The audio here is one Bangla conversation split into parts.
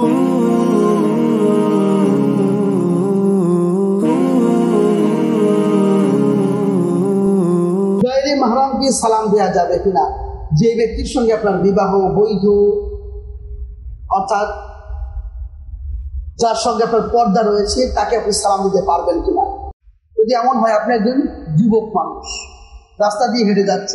গায়রে মাহরামকে সালাম দেওয়া যাবে কিনা, যে ব্যক্তির সঙ্গে আপনার বিবাহ বৈধ, অর্থাৎ যার সঙ্গে আপনার পর্দা রয়েছে, তাকে আপনি সালাম দিতে পারবেন কিনা। যদি এমন হয় আপনি একজন যুবক মানুষ রাস্তা দিয়ে হেঁটে যাচ্ছে,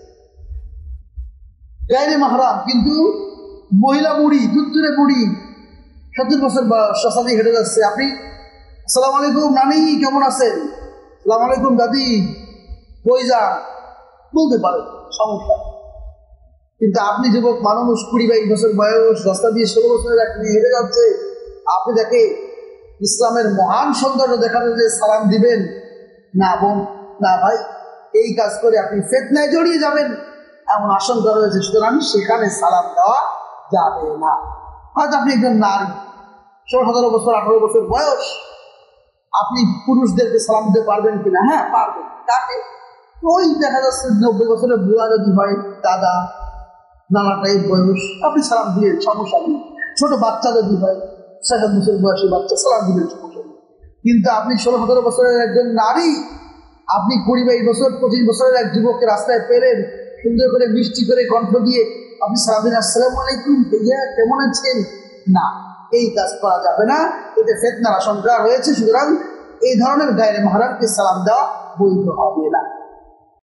গায়রে মাহরাম কিন্তু মহিলা বুড়ি, দুধুরে বুড়ি, 70 বছর বয়স, রাস্তা দিয়ে হেঁটে যাচ্ছে, আপনি আসসালামু আলাইকুম নানি কেমন আছেন, আসসালামু আলাইকুম দাদি কই যান, বলতে পারেন, সমস্যা। কিন্তু আপনি যুবক মানুষ, 20-22 বছর বয়স, রাস্তা দিয়ে 16 বছরের এক মেয়ে হেঁটে যাচ্ছে, আপনি তাকে ইসলামের মহান সৌন্দর্য দেখাতে যে সালাম দিবেন, না বোন না ভাই, এই কাজ করে আপনি ফিতনায় জড়িয়ে যাবেন এমন আশঙ্কা রয়েছে। সুতরাং সেখানে সালাম দেওয়া যাবে না। হয়তো আপনি একজন নারী, 17 বছর 18 বছর বয়স, আপনি পুরুষদেরকে সালাম দিতে পারবেন কিনা? হ্যাঁ পারবেন। কাকে? ওই দেখা যাচ্ছে 90 বছরের বুড়া যদি হয়, দাদা নানা টাইপ বয়স, আপনি সালাম দিলেন, সমস্যা নেই। ছোট বাচ্চা যদি হয়, 7 বছর বয়সী বাচ্চা, সালাম দিলেন, সমস্যা নেই। কিন্তু আপনি 16-17 বছরের একজন নারী, আপনি 20-22 বছর 25 বছরের এক যুবককে রাস্তায় পেলেন, সুন্দর করে মিষ্টি করে কণ্ঠ দিয়ে আপনি সালাম দিন, আসসালামু আলাইকুম ভাইয়া কেমন আছেন, না, এই কাজ করা যাবে না, এতে ফিতনার আশঙ্কা রয়েছে। সুতরাং এই ধরনের গায়রে মাহরামকে সালাম দেওয়া বৈধ হবে না।